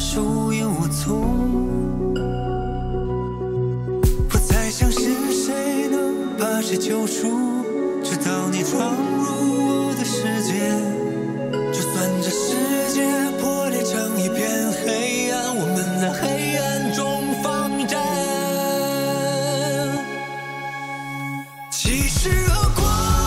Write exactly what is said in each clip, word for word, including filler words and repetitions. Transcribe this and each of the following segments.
手无影无踪，不再相信谁能把谁救赎，直到你闯入我的世界。就算这世界破裂成一片黑暗，我们在黑暗中放战。其实恶过。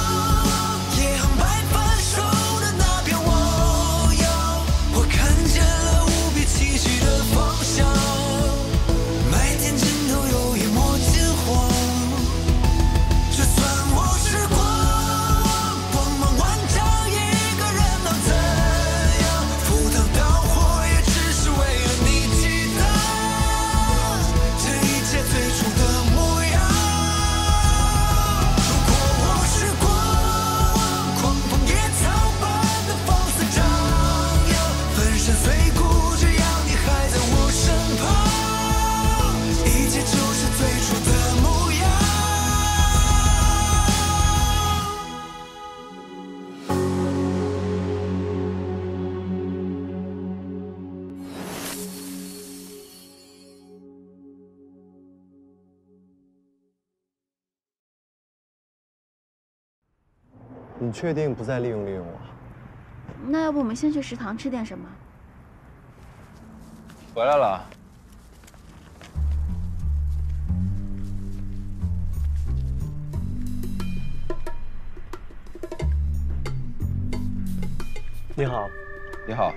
你确定不再利用利用我？ 那要不我们先去食堂吃点什么？ 回来了。 你好。 你好。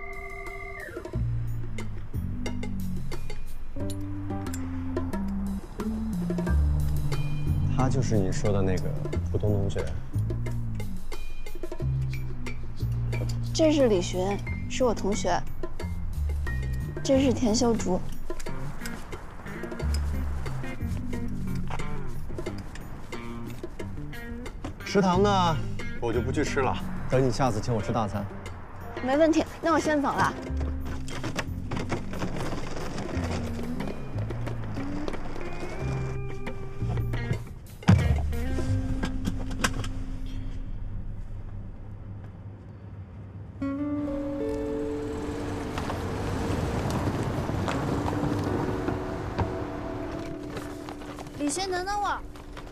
他就是你说的那个普通同学。 这是李璇，是我同学。这是田秀竹。 食堂呢，我就不去吃了。等你下次请我吃大餐。 没问题，那我先走了。 李轩，等等我。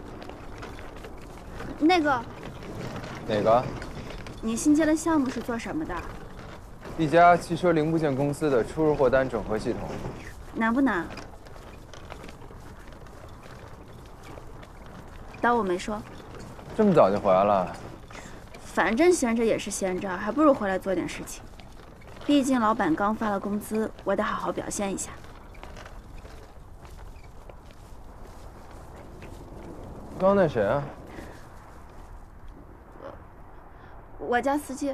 那个。 哪个？ 你新接的项目是做什么的？ 一家汽车零部件公司的出入货单整合系统。 难不难？当我没说。 这么早就回来了？ 反正闲着也是闲着，还不如回来做点事情。毕竟老板刚发了工资，我得好好表现一下。 刚那谁啊？ 我家司机。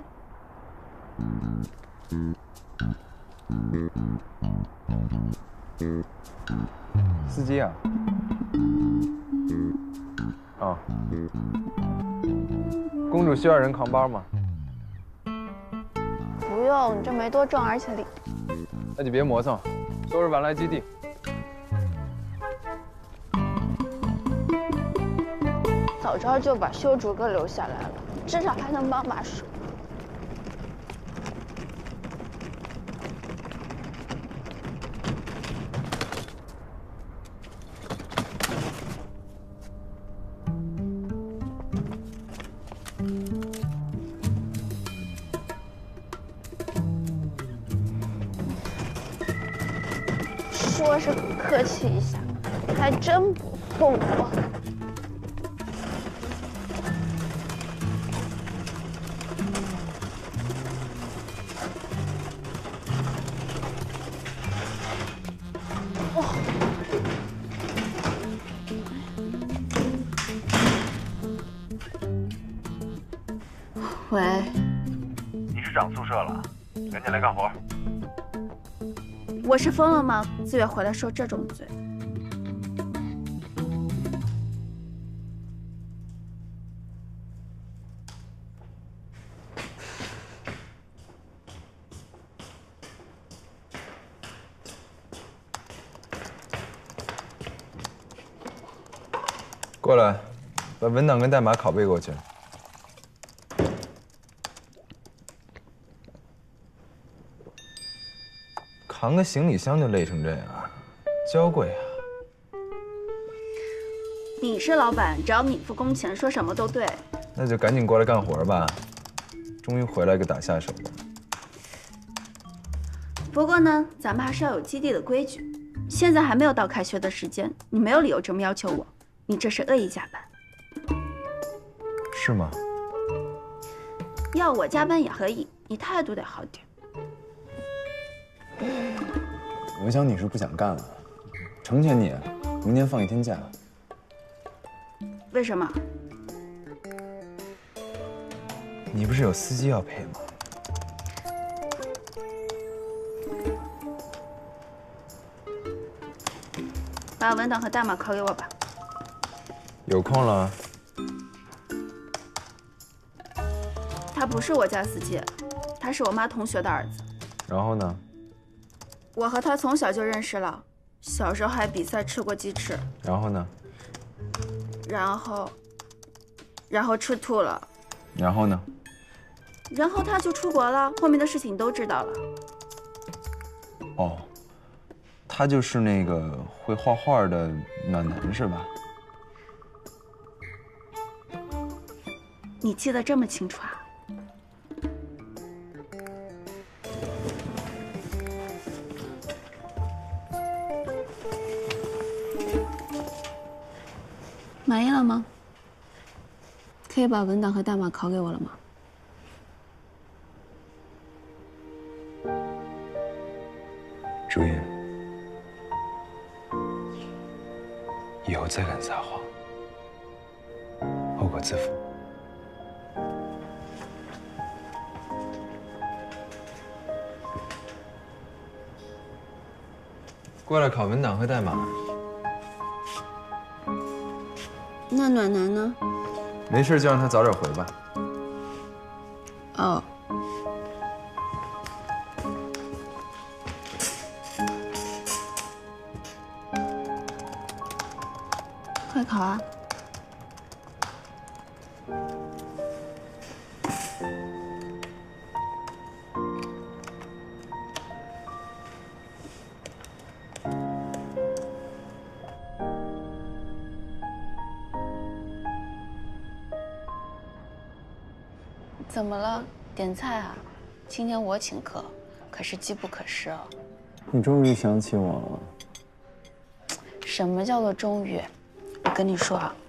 司机啊？啊。公主需要人扛包吗？ 不用，这没多重，而且里…… 那你别磨蹭，收拾完来基地。 早知道就把修竹哥留下来了，至少还能帮把手。说是客气一下，还真不哄我。 喂， 你是长宿舍了，赶紧来干活。 我是疯了吗？自愿回来受这种罪？ 过来，把文档跟代码拷贝过去。 拷扛个行李箱就累成这样，娇贵啊！ 你是老板，只要你付工钱，说什么都对。 那就赶紧过来干活吧，终于回来个打下手的。 不过呢，咱们还是要有基地的规矩。现在还没有到开学的时间，你没有理由这么要求我，你这是恶意加班。 是吗？ 要我加班也可以，你态度得好点。 我想你是不想干了，成全你，明天放一天假。 为什么？ 你不是有司机要陪吗？ 把文档和代码拷给我吧。 有空了。 他不是我家司机，他是我妈同学的儿子。 然后呢？ 我和他从小就认识了，小时候还比赛吃过鸡翅。 然后呢？ 然后，然后吃吐了。 然后呢？ 然后他就出国了，后面的事情你都知道了。 哦，他就是那个会画画的暖男是吧？ 你记得这么清楚啊？满意了吗？可以把文档和代码拷给我了吗？ 朱茵，以后再敢撒谎，后果自负。过来拷文档和代码。 那暖男呢？ 没事就让他早点回吧。 哦。快考啊！怎么了？点菜啊？今天我请客，可是机不可失哦。 你终于想起我了。 什么叫做终于？我跟你说啊，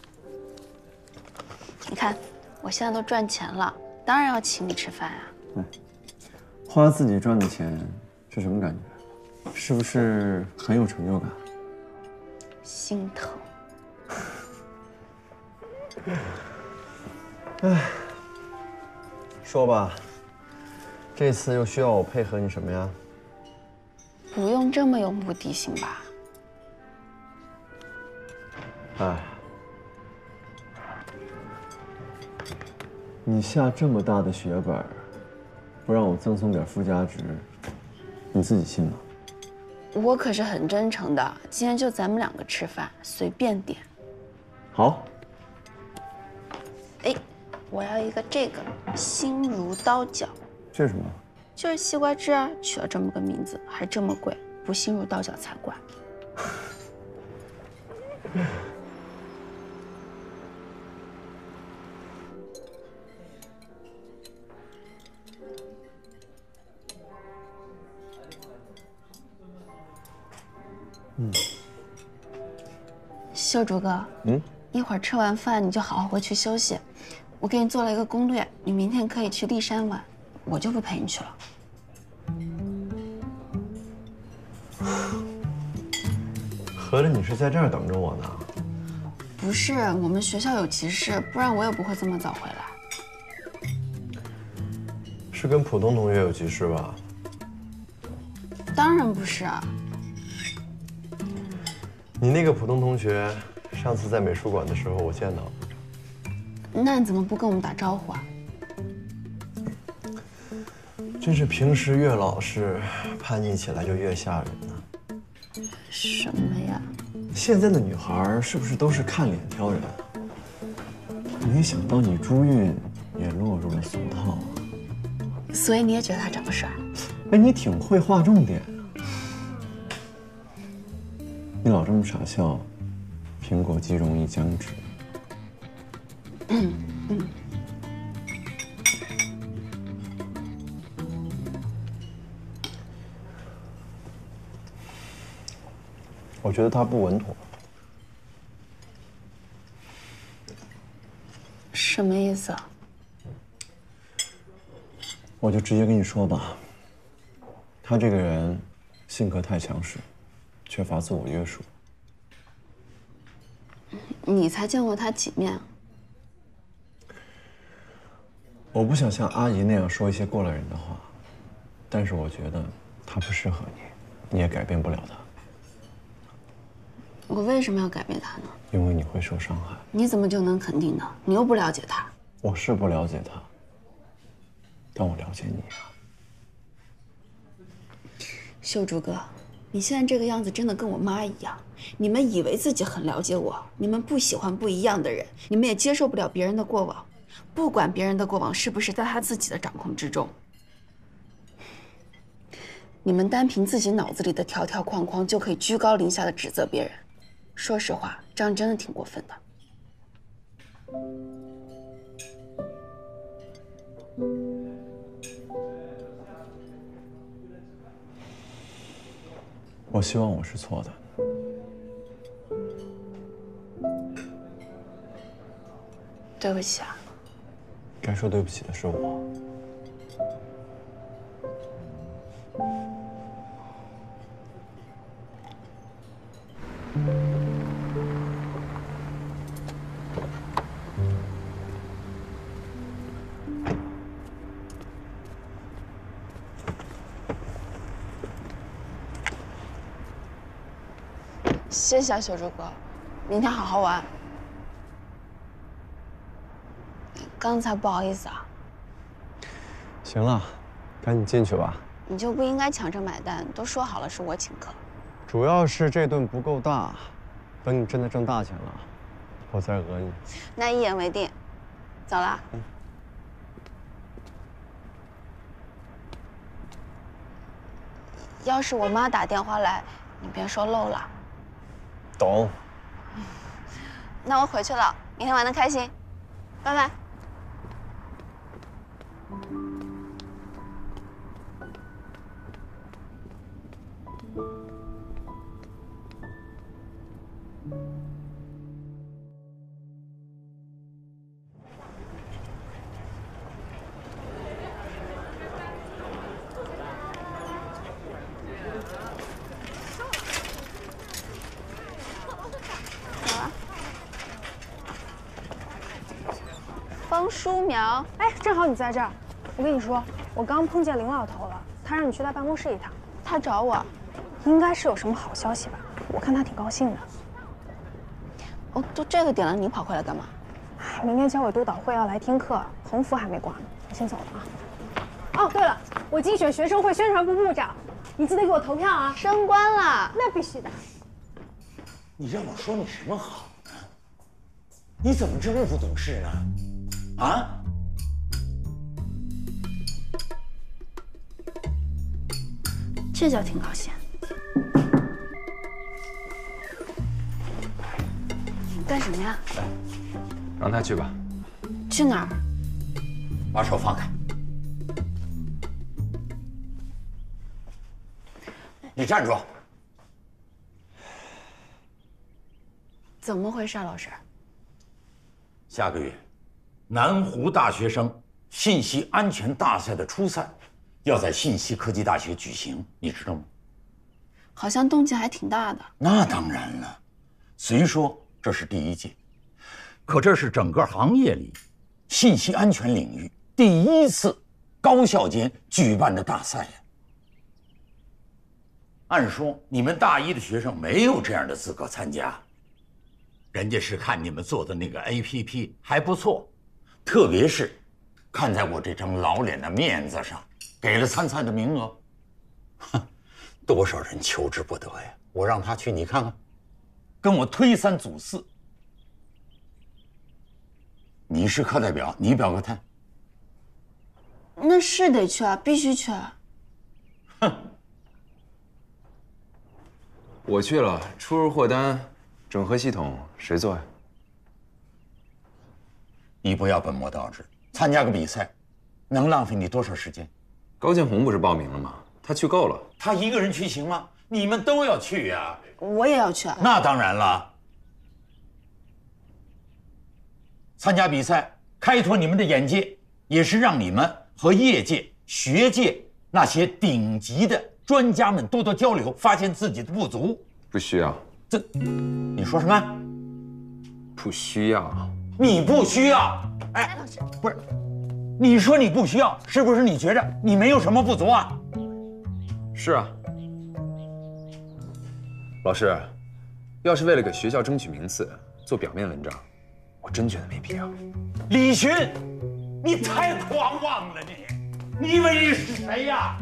你看我现在都赚钱了，当然要请你吃饭啊。 哎，花自己赚的钱是什么感觉？是不是很有成就感？ 心疼。 哎。说吧，这次又需要我配合你什么呀？ 不用这么有目的性吧？ 哎，你下这么大的血本，不让我赠送点附加值，你自己信吗？ 我可是很真诚的，今天就咱们两个吃饭，随便点。 好。 哎。我要一个这个心如刀绞， 这是什么？ 就是西瓜汁啊，取了这么个名字，还这么贵，不心如刀绞才怪。嗯，秀竹哥，嗯，一会儿吃完饭你就好好回去休息。我给你做了一个攻略，你明天可以去骊山玩，我就不陪你去了。 合着你是在这儿等着我呢？ 不是，我们学校有急事，不然我也不会这么早回来。 是跟普通同学有急事吧？ 当然不是啊。 你那个普通同学，上次在美术馆的时候我见到了。 那你怎么不跟我们打招呼啊？ 真是平时越老实，叛逆起来就越吓人呢。 什么呀？ 现在的女孩是不是都是看脸挑人？没想到你朱韵也落入了俗套啊！ 所以你也觉得他长得帅？ 哎，你挺会划重点啊。 老这么傻笑，苹果肌容易僵直。 嗯嗯。 我觉得他不稳妥。 什么意思啊？ 我就直接跟你说吧，他这个人性格太强势，缺乏自我约束。 你才见过他几面啊？ 我不想像阿姨那样说一些过来人的话，但是我觉得他不适合你，你也改变不了他。 我为什么要改变他呢？ 因为你会受伤害。 你怎么就能肯定呢？你又不了解他。 我是不了解他，但我了解你啊。 秀竹哥，你现在这个样子真的跟我妈一样。你们以为自己很了解我，你们不喜欢不一样的人，你们也接受不了别人的过往，不管别人的过往是不是在他自己的掌控之中。你们单凭自己脑子里的条条框框就可以居高临下的指责别人，说实话，这样真的挺过分的。 我希望我是错的。 对不起啊。 该说对不起的是我。 谢谢啊，秀竹哥，明天好好玩。刚才不好意思啊。 行了，赶紧进去吧。 你就不应该抢着买单，都说好了是我请客。 主要是这顿不够大，等你真的挣大钱了，我再讹你。 那一言为定，走了。嗯。要是我妈打电话来，你别说漏了。 懂。 那我回去了，明天玩得开心，拜拜。方书苗， 哎，正好你在这儿。我跟你说，我刚碰见林老头了，他让你去他办公室一趟。 他找我， 应该是有什么好消息吧？我看他挺高兴的。 哦，都这个点了，你跑回来干嘛？ 明天教委督导会要来听课，横幅还没挂呢，我先走了啊。哦，对了，我竞选学生会宣传部部长，你记得给我投票啊！ 升官了， 那必须的。 你让我说你什么好呢？你怎么这么不懂事呢？啊？ 这叫挺高兴。干什么呀？ 来，让他去吧。 去哪儿？ 把手放开！你站住！ 怎么回事，老师？ 下个月，南湖大学生信息安全大赛的初赛要在信息科技大学举行，你知道吗？ 好像动静还挺大的。 那当然了，虽说这是第一届，可这是整个行业里信息安全领域第一次高校间举办的大赛呀。按说你们大一的学生没有这样的资格参加，人家是看你们做的那个 A P P 还不错，特别是看在我这张老脸的面子上，给了参赛的名额。哼，多少人求之不得呀！我让他去，你看看，跟我推三阻四。你是课代表，你表个态。 那是得去啊，必须去啊。 哼。 我去了，出入货单、整合系统谁做呀？ 你不要本末倒置，参加个比赛，能浪费你多少时间？ 高建红不是报名了吗？他去够了。 他一个人去行吗？你们都要去呀。 我也要去啊。 那当然了。参加比赛，开拓你们的眼界，也是让你们和业界、学界那些顶级的专家们多多交流，发现自己的不足。 不需要。 这，你说什么？ 不需要。 你不需要。哎，老师，不是，你说你不需要，是不是你觉着你没有什么不足啊？ 是啊。老师，要是为了给学校争取名次，做表面文章，我真觉得没必要。 李寻，你太狂妄了你！你以为你是谁呀？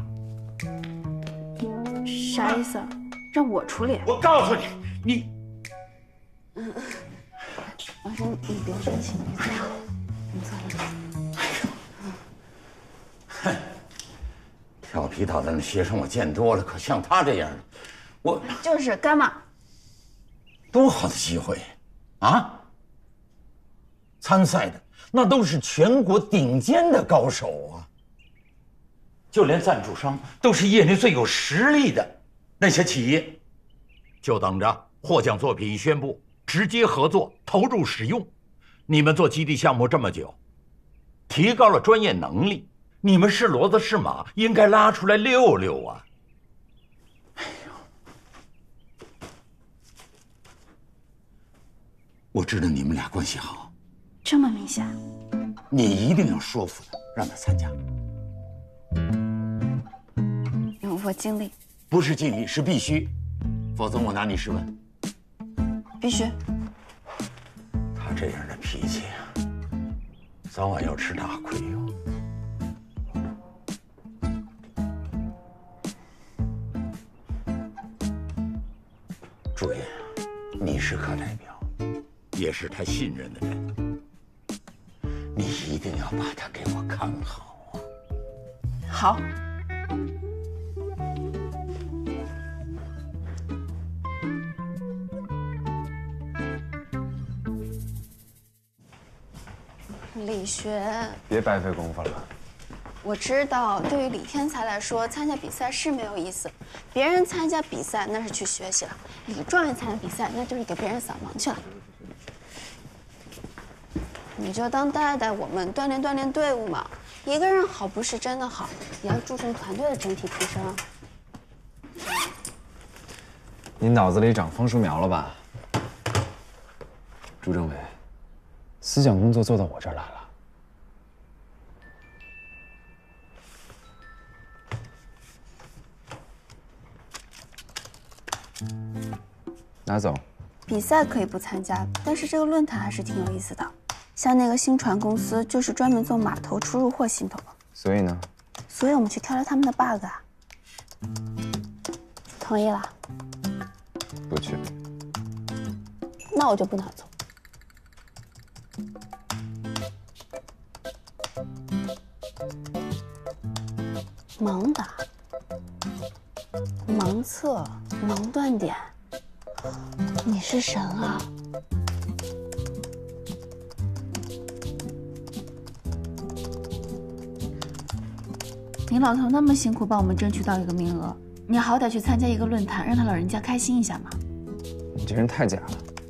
啥意思？让我处理？ 我告诉你，你…… 嗯，老师，你别生气，你坐，你坐，你坐。哎呦， 哼，调皮捣蛋的学生我见多了，可像他这样的，我就是干嘛？ 多好的机会，啊！参赛的那都是全国顶尖的高手啊，就连赞助商都是业内最有实力的那些企业，就等着获奖作品一宣布，直接合作投入使用。你们做基地项目这么久，提高了专业能力，你们是骡子是马，应该拉出来溜溜啊！哎呦，我知道你们俩关系好。 这么明显， 你一定要说服他，让他参加。 我尽力。 不是尽力，是必须，否则我拿你试问。 必须。 他这样的脾气啊，早晚要吃大亏哟。朱颜，你是课代表，也是他信任的人。你一定要把他给我看好啊！ 好。李学， 别白费功夫了。 我知道，对于李天才来说，参加比赛是没有意思。别人参加比赛那是去学习了，李状元参加比赛那就是给别人扫盲去了。你就当带带我们，锻炼锻炼队伍嘛。一个人好不是真的好，也要注重团队的整体提升。 你脑子里长枫树苗了吧？朱政委，思想工作做到我这儿来了。拿走。 比赛可以不参加，但是这个论坛还是挺有意思的。像那个新船公司，就是专门做码头出入货系统。 所以呢？ 所以我们去挑挑他们的 bug 啊。同意了？ 不去。 那我就不拿走。盲打、盲测、盲断点，你是神啊！你老头那么辛苦帮我们争取到一个名额，你好歹去参加一个论坛，让他老人家开心一下嘛。 你这人太假了。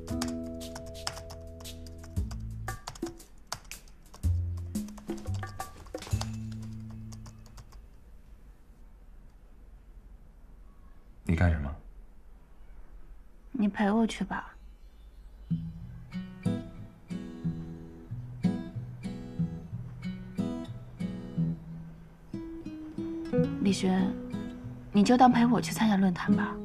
你干什么？ 你陪我去吧。李轩，你就当陪我去参加论坛吧。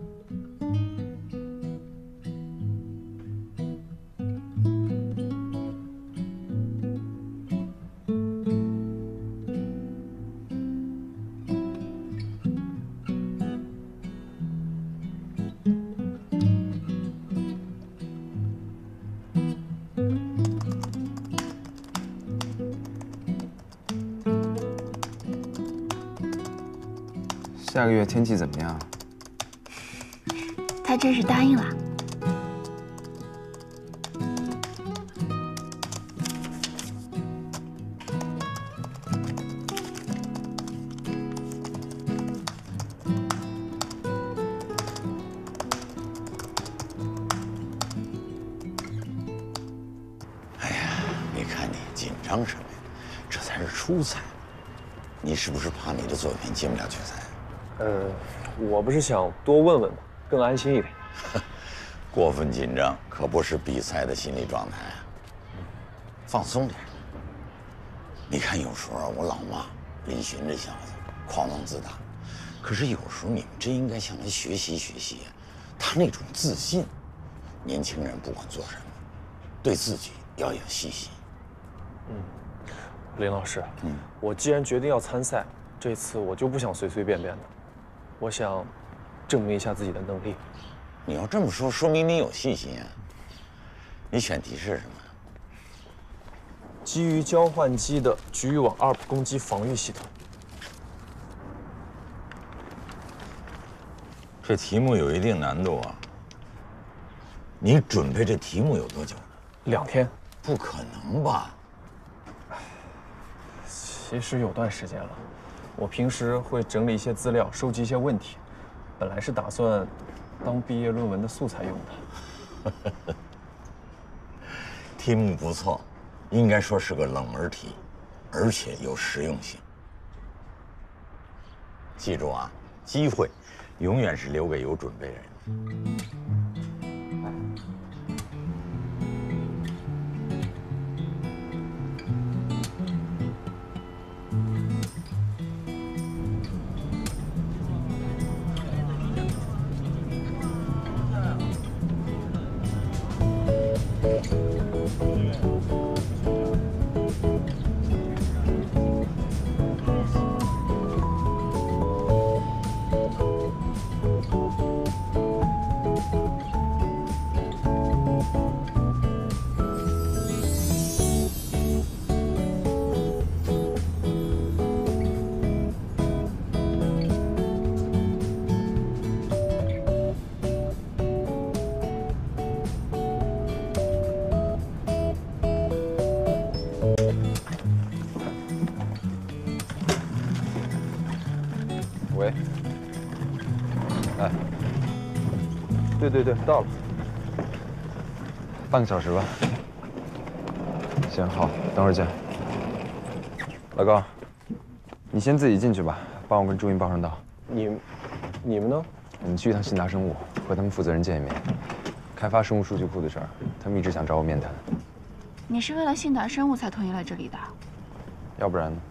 下个月天气怎么样？ 他真是答应了。 哎呀，你看你紧张什么呀？这才是初赛，你是不是怕你的作品进不了决赛？ 呃，我不是想多问问吗？更安心一点。 过分紧张可不是比赛的心理状态啊，放松点。你看，有时候我老骂李寻这小子狂妄自大，可是有时候你们真应该向他学习学习啊，他那种自信。年轻人不管做什么，对自己要有信心。 嗯，林老师，嗯，我既然决定要参赛，这次我就不想随随便便的，我想证明一下自己的能力。 你要这么说，说明你有信心啊。你选题是什么？ 基于交换机的局域网二普攻击防御系统。 这题目有一定难度啊。你准备这题目有多久呢？ 两天。 不可能吧？ 其实有段时间了。我平时会整理一些资料，收集一些问题，本来是打算当毕业论文的素材用的。 题目不错，应该说是个冷门题，而且有实用性。记住啊，机会永远是留给有准备的人。 喂，哎，对对对，到了，半个小时吧。行，好，等会儿见。老高，你先自己进去吧，帮我跟朱云报声道。 你，你们呢？ 我们去一趟信达生物，和他们负责人见一面。开发生物数据库的事儿，他们一直想找我面谈。 你是为了信达生物才同意来这里的？ 要不然呢？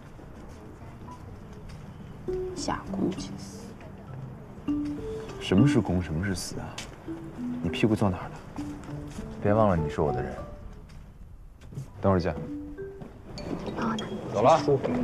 假公济私。 什么是公，什么是私啊？你屁股坐哪儿了？别忘了你是我的人。等会儿见。 帮我拿。 走了。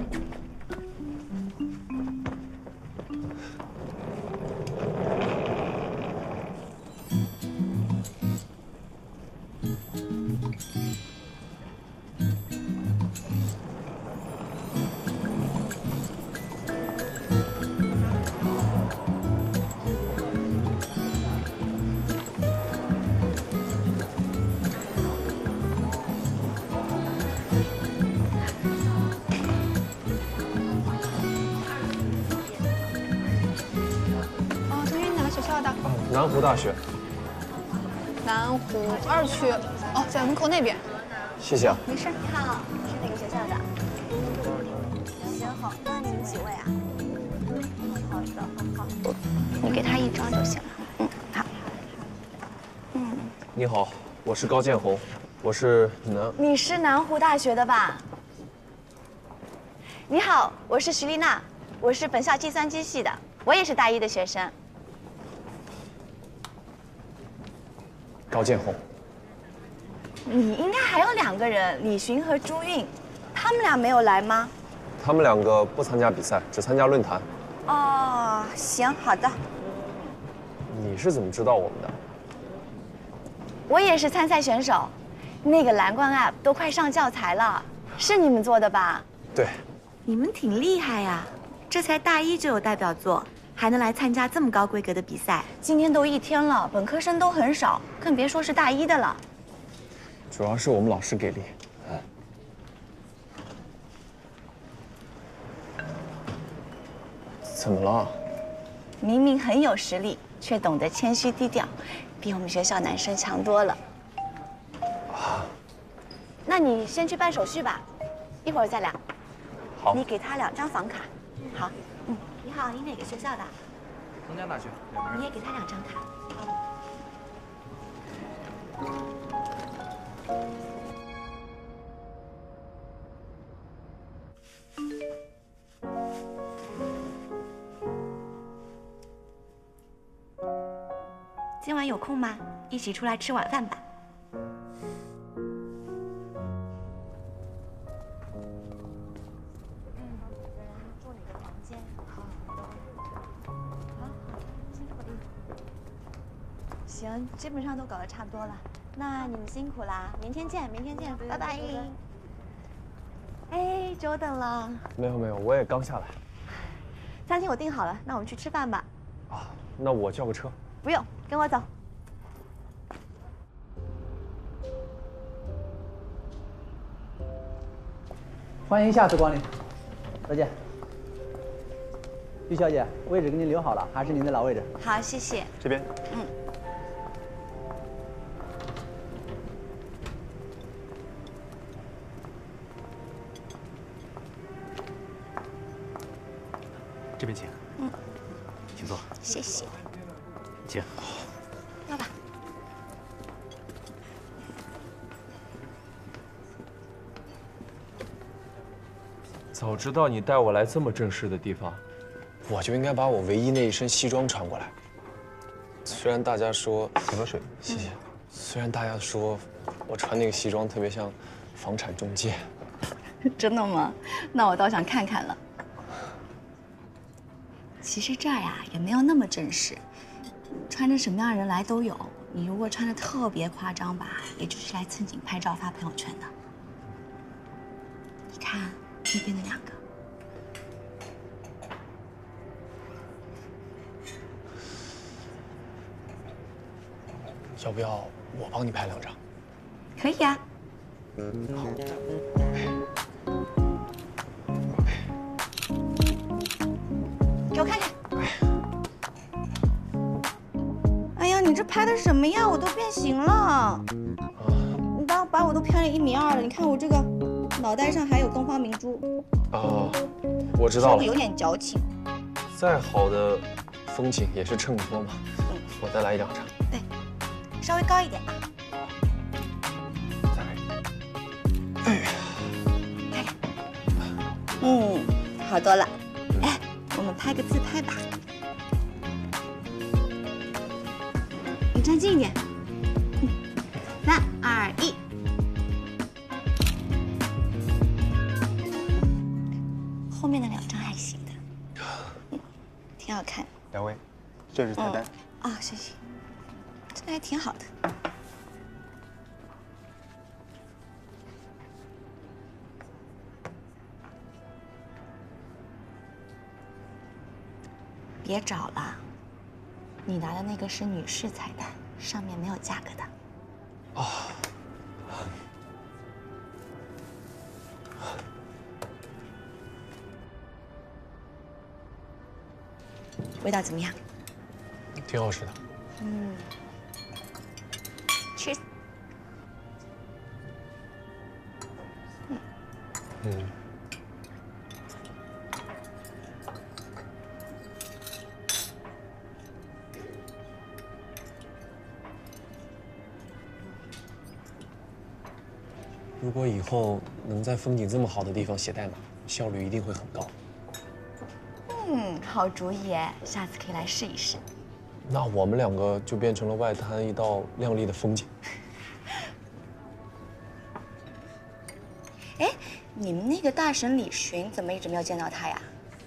南湖大学， 南湖二区，哦，在门口那边。 谢谢啊。 没事。 你好，是哪个学校的？行，好，那你们几位啊？好的，好。 你给他一张就行了。嗯，好。 嗯。 你好，我是高建宏，我是南。 你是南湖大学的吧？你好，我是徐丽娜，我是本校计算机系的，我也是大一的学生。 高建宏， 你应该还有两个人，李寻和朱韵，他们俩没有来吗？ 他们两个不参加比赛，只参加论坛。 哦，行，好的。 你是怎么知道我们的？ 我也是参赛选手，那个蓝光 app 都快上教材了，是你们做的吧？ 对。 你们挺厉害呀，这才大一就有代表作， 还能来参加这么高规格的比赛。今天都一天了，本科生都很少，更别说是大一的了。 主要是我们老师给力。怎么了？ 明明很有实力，却懂得谦虚低调，比我们学校男生强多了。啊，那你先去办手续吧，一会儿再聊。 好。 你给他两张房卡。好。嗯，你好，你哪个学校的？ 东江大学。 你也给他两张卡。今晚有空吗？一起出来吃晚饭吧。住哪个房间？好，好，辛苦了。行，基本上都搞得差不多了。那你们辛苦啦，明天见，明天见，拜拜。哎，久等了。 没有没有，我也刚下来。 餐厅我订好了，那我们去吃饭吧。 啊，那我叫个车。 不用，跟我走。 欢迎下次光临，再见。于小姐，位置给您留好了，还是您的老位置。 好，谢谢。 这边。 嗯。 这边请。 嗯。 请坐。 谢谢。 请。 要吧。 早知道你带我来这么正式的地方，我就应该把我唯一那一身西装穿过来。虽然大家说， 请喝水， 谢谢。虽然大家说我穿那个西装特别像房产中介， 真的吗？那我倒想看看了。其实这儿呀也没有那么正式，穿着什么样的人来都有。你如果穿的特别夸张吧，也就是来蹭景拍照发朋友圈的。你看那边的两个。 要不要我帮你拍两张？ 可以啊。 好。 给我看看。哎呀，你这拍的什么呀？我都变形了。你把把我都拍了一米二了。你看我这个脑袋上还有东方明珠。 哦，我知道了。 稍微有点矫情。 再好的风景也是衬托嘛。嗯，我再来一两张。 对，稍微高一点啊。 再来。哎呀， 看看。嗯，好多了。哎，我们拍个自拍吧。你站近一点。嗯，三二一。后面的两张还行的，嗯，挺好看。 两位，这是菜单。 啊、嗯哦，谢谢，这个还挺好的。别找了，你拿的那个是女士菜单，上面没有价格的。 哦。 味道怎么样？ 挺好吃的。 嗯 ，Cheers。嗯。 嗯。如果以后能在风景这么好的地方写代码，效率一定会很高。 嗯，好主意哎，下次可以来试一试。 那我们两个就变成了外滩一道亮丽的风景。 哎，你们那个大神李寻怎么一直没有见到他呀？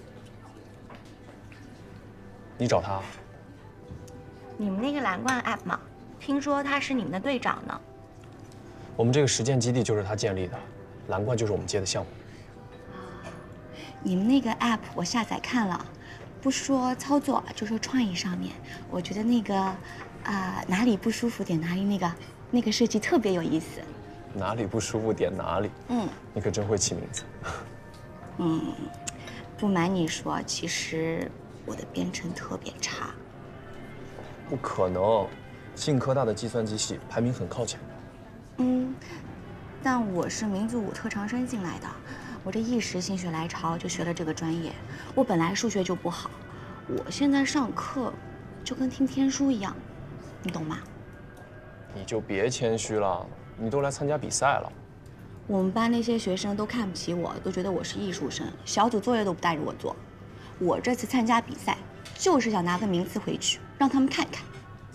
你找他？ 你们那个蓝冠 app 嘛，听说他是你们的队长呢。 我们这个实践基地就是他建立的，蓝冠就是我们接的项目。 你们那个 app 我下载看了， 不说操作，就说创意上面，我觉得那个，啊、呃、哪里不舒服点哪里，那个那个设计特别有意思。 哪里不舒服点哪里。 嗯， 你可真会起名字。 嗯，不瞒你说，其实我的编程特别差。 不可能，信科大的计算机系排名很靠前。 嗯，但我是民族舞特长生进来的，我这一时心血来潮就学了这个专业。我本来数学就不好，我现在上课就跟听天书一样，你懂吗？ 你就别谦虚了，你都来参加比赛了。 我们班那些学生都看不起我，都觉得我是艺术生，小组作业都不带着我做。我这次参加比赛，就是想拿个名次回去，让他们看看。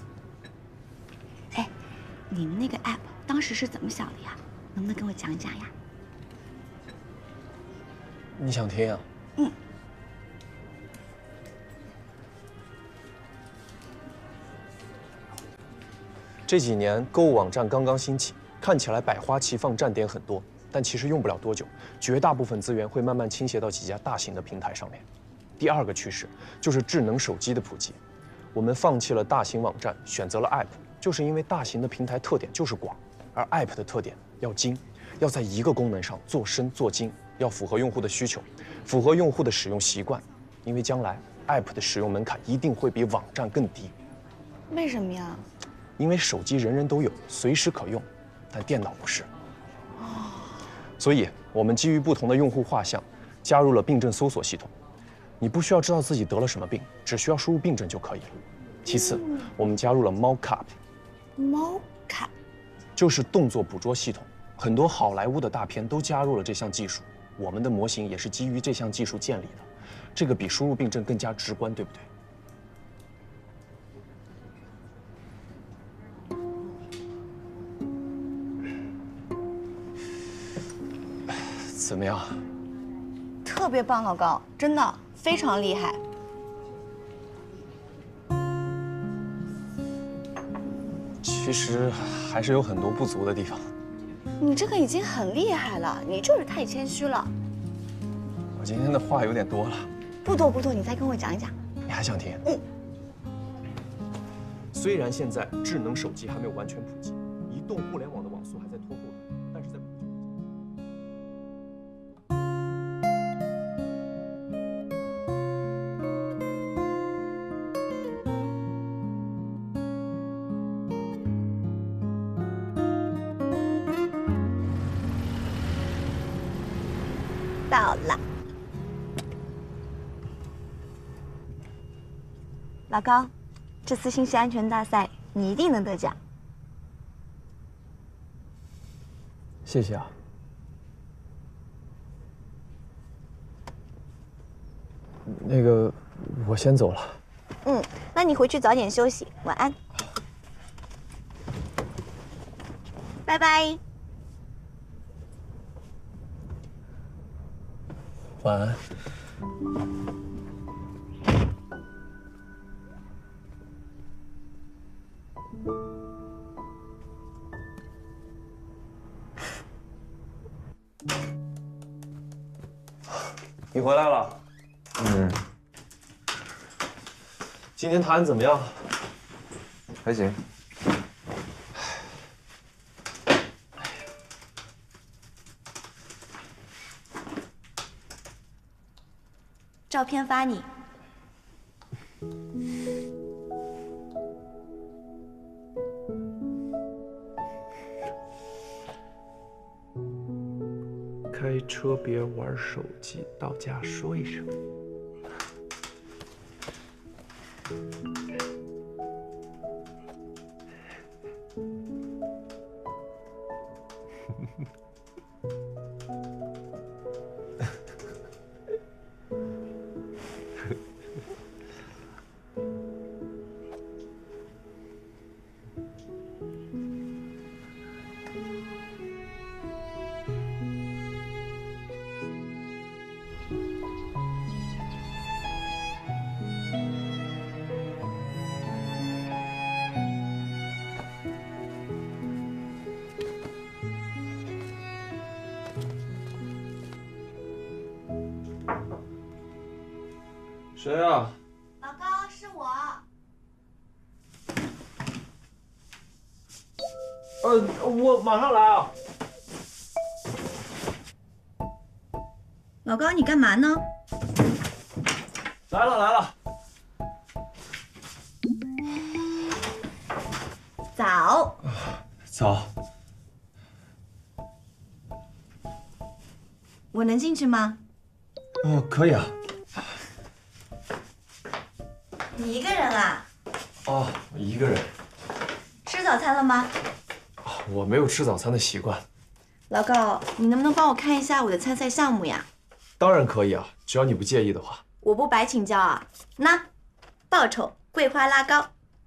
哎，你们那个 app 当时是怎么想的呀？能不能跟我讲讲呀？ 你想听啊？ 嗯。 这几年购物网站刚刚兴起，看起来百花齐放，站点很多，但其实用不了多久，绝大部分资源会慢慢倾斜到几家大型的平台上面。第二个趋势就是智能手机的普及。我们放弃了大型网站，选择了 app， 就是因为大型的平台特点就是广，而 app 的特点要精，要在一个功能上做深做精，要符合用户的需求，符合用户的使用习惯。因为将来 app 的使用门槛一定会比网站更低。 为什么呀？ 因为手机人人都有，随时可用，但电脑不是。所以，我们基于不同的用户画像，加入了病症搜索系统。你不需要知道自己得了什么病，只需要输入病症就可以了。其次，我们加入了 mocap。 mocap 就是动作捕捉系统，很多好莱坞的大片都加入了这项技术。我们的模型也是基于这项技术建立的，这个比输入病症更加直观，对不对？怎么样？ 特别棒，老高，真的非常厉害。 其实还是有很多不足的地方。 你这个已经很厉害了，你就是太谦虚了。 我今天的话有点多了。 不多不多，你再跟我讲一讲。 你还想听？ 嗯。 虽然现在智能手机还没有完全普及，移动互联网的网速还在拖后腿，但是在到了，老高，这次信息安全大赛你一定能得奖。 谢谢啊。那个，我先走了。 嗯，那你回去早点休息，晚安。拜拜。 晚安。你回来了。 嗯。 今天谈怎么样？ 还行。 照片发你。 开车别玩手机，到家说一声。谁啊？ 呃，我马上来啊。 老高，你干嘛呢？ 来了来了。 早。 早。 我能进去吗？ 哦，可以啊。 你一个人啊？ 哦，一个人。 吃早餐了吗？ 我没有吃早餐的习惯。 老高，你能不能帮我看一下我的参赛项目呀？ 当然可以啊，只要你不介意的话。 我不白请教啊。那，报酬桂花拉糕。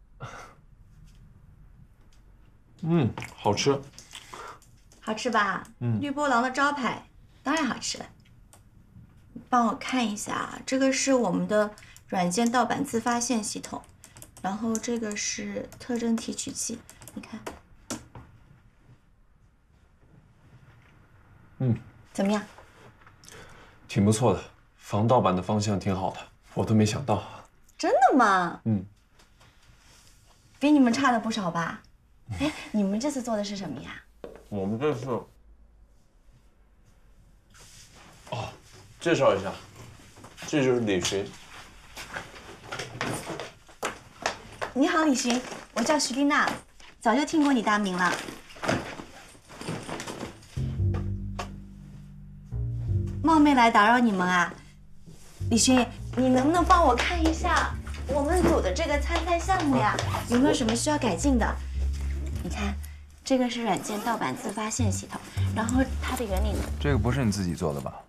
嗯，好吃。 好吃吧？ 嗯。 绿波廊的招牌，当然好吃了。帮我看一下，这个是我们的软件盗版自发线系统，然后这个是特征提取器，你看。 嗯。 怎么样？ 挺不错的，防盗版的方向挺好的，我都没想到。 真的吗？ 嗯。 比你们差了不少吧？哎，你们这次做的是什么呀？ 我们这次，哦，介绍一下，这就是李寻。 你好，李寻，我叫徐丽娜，早就听过你大名了。冒昧来打扰你们啊，李寻，你能不能帮我看一下我们组的这个参赛项目呀？有没有什么需要改进的？你看，这个是软件盗版自发线系统，然后它的原理呢？ 这个不是你自己做的吧？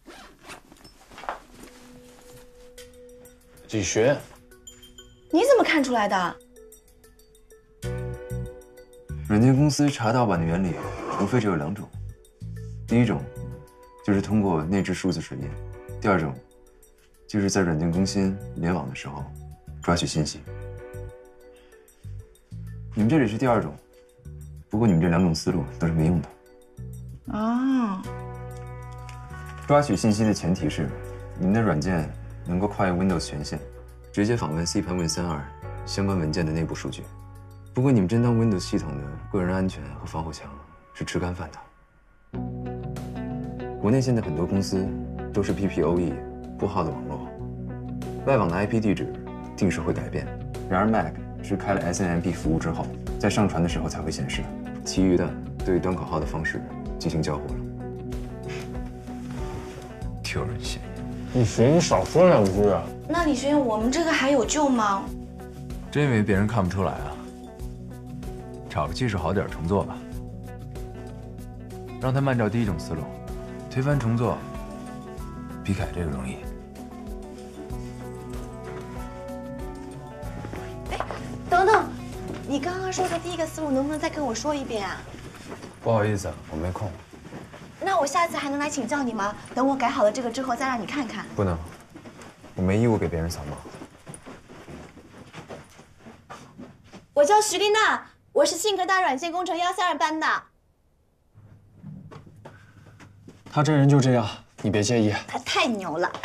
李寻， 你怎么看出来的？ 软件公司查盗版的原理无非只有两种，第一种就是通过内置数字水印，第二种就是在软件更新联网的时候抓取信息。你们这里是第二种，不过你们这两种思路都是没用的。 哦， 抓取信息的前提是你们的软件能够跨越 Windows 权限，直接访问 C 盘 Win 三二相关文件的内部数据。不过你们真当 Windows 系统的个人安全和防火墙是吃干饭的。国内现在很多公司都是 P P O E 拨号的网络，外网的 I P 地址定时会改变。然而 Mac 是开了 S N M P 服务之后，在上传的时候才会显示，其余的对端口号的方式进行交互了。丢人现眼！ 李寻，你少说两句啊！ 那李寻，我们这个还有救吗？ 真以为别人看不出来啊？找个技术好点重做吧，让他按照第一种思路，推翻重做，比改这个容易。 哎，等等，你刚刚说的第一个思路能不能再跟我说一遍啊？ 不好意思，我没空。 那我下次还能来请教你吗？等我改好了这个之后再让你看看。 不能，我没义务给别人扫码。 我叫徐丽娜，我是信科大软件工程幺三二班的。 他这人就这样，你别介意。 他太牛了。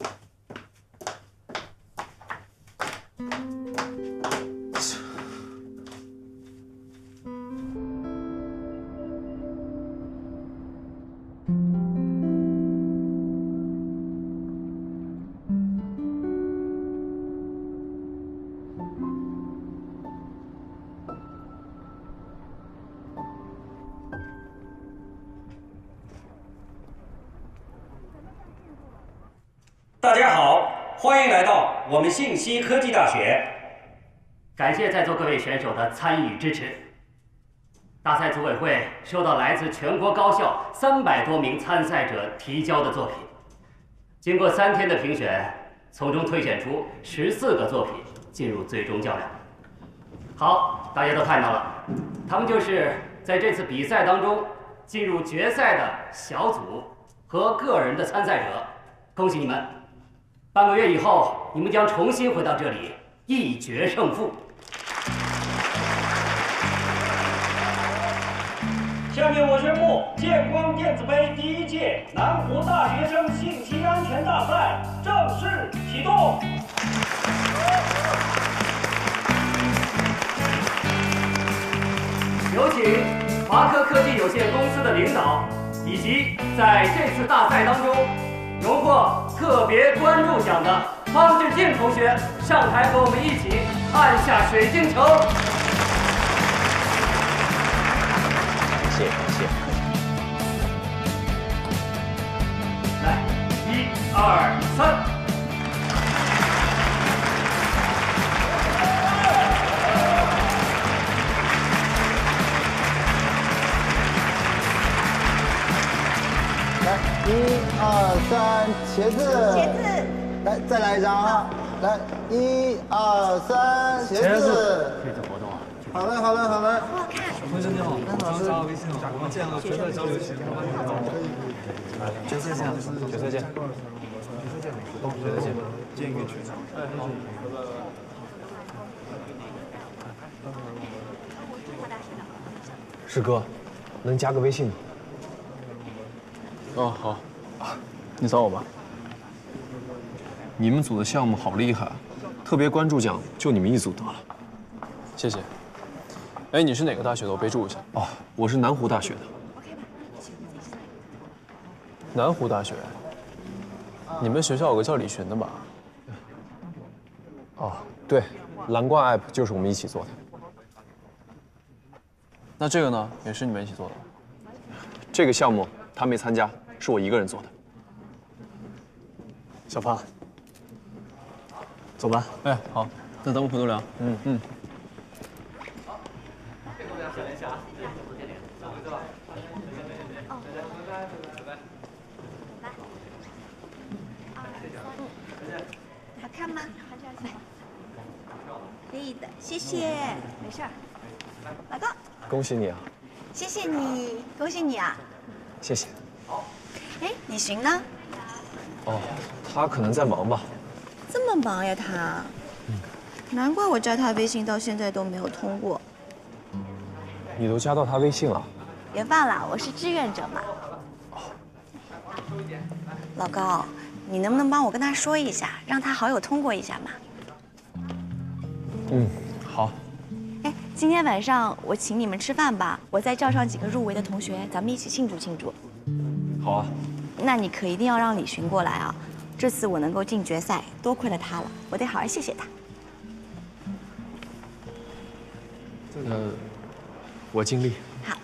大家好，欢迎来到我们信息科技大学。 感谢在座各位选手的参与支持。大赛组委会收到来自全国高校三百多名参赛者提交的作品，经过三天的评选，从中推选出十四个作品进入最终较量。好，大家都看到了，他们就是在这次比赛当中进入决赛的小组和个人的参赛者。恭喜你们！半个月以后，你们将重新回到这里，一决胜负。 下面我宣布，建光电子杯第一届南湖大学生信息安全大赛正式启动。 有请请华科科技有限公司的领导，以及在这次大赛当中荣获特别关注奖的方志静同学上台和我们一起按下水晶球。 感谢感谢。 来，一二三。 一二三，茄子， 茄子， 来再来一张啊！来，一二三，茄子。 可以做活动啊！ 好嘞，好嘞，好嘞。 好看。 同学你好， 老师， 加微信，我们建了角色交流群。角色见， 角色见，角色见， 建一个群。哎，好。 师哥，能加个微信吗？ 哦，好，你找我吧。 你们组的项目好厉害，特别关注奖就你们一组得了， 谢谢。哎，你是哪个大学的？我备注一下。 哦，我是南湖大学的。 南湖大学，你们学校有个叫李群的吧？ 哦，对，蓝光 app 就是我们一起做的。 那这个呢，也是你们一起做的？ 这个项目他没参加。 是我一个人做的， 小发，走吧。哎，好，那咱们回头聊。嗯嗯。 好看吗？可以的，谢谢。没事儿。老公。 恭喜你啊！ 谢谢你，恭喜你啊！ 谢谢。 哎，李寻呢？ 哦，他可能在忙吧。 这么忙呀他？嗯，难怪我加他微信到现在都没有通过。 你都加到他微信了？ 别忘了，我是志愿者嘛。哦。老高，你能不能帮我跟他说一下，让他好友通过一下嘛？ 嗯，好。 哎，今天晚上我请你们吃饭吧，我再叫上几个入围的同学，咱们一起庆祝庆祝。 好啊， 那你可一定要让李寻过来啊！这次我能够进决赛，多亏了他了，我得好好谢谢他。 呃，我尽力。 好。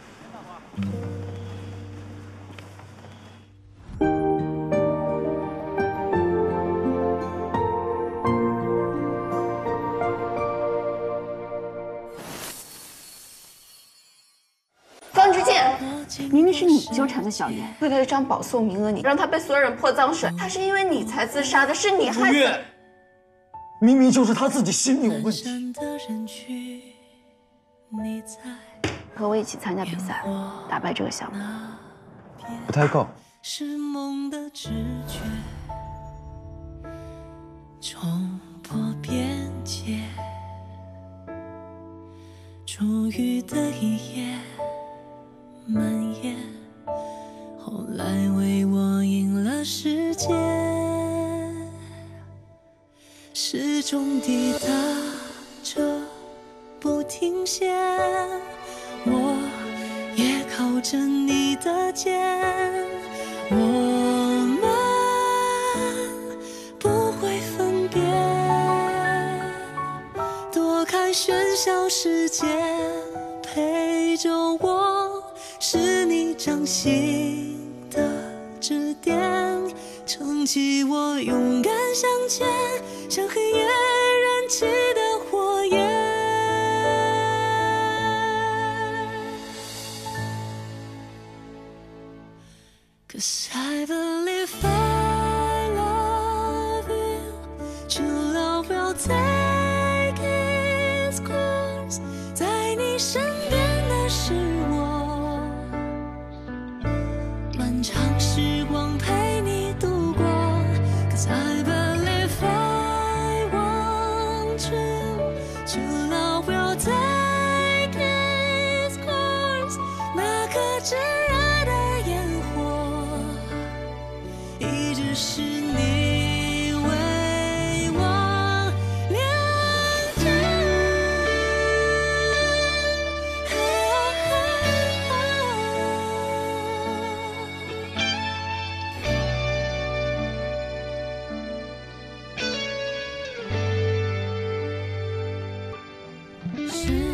方之健。 明明是你纠缠的小妍，为了一张保送名额，你让他被所有人泼脏水。他是因为你才自杀的，是你害死。 明明就是他自己心里有问题。 和我一起参加比赛，打败这个项目。 不太够。 是梦的直觉，冲破边界，终于的一夜。 蔓延，后来为我赢了世界，始终抵达着不停歇，我也靠着你的肩，我们不会分别，躲开喧嚣世界，陪着我。 是你掌心的指点，撑起我勇敢向前，像黑夜燃起的火焰。Cause I believe I love you, true love will take its course， 在你身边的是我。 长时光陪你度过 ，Cause I believe I want you. True love will take its course。那颗炙热的烟火，一直是你为我亮着。 是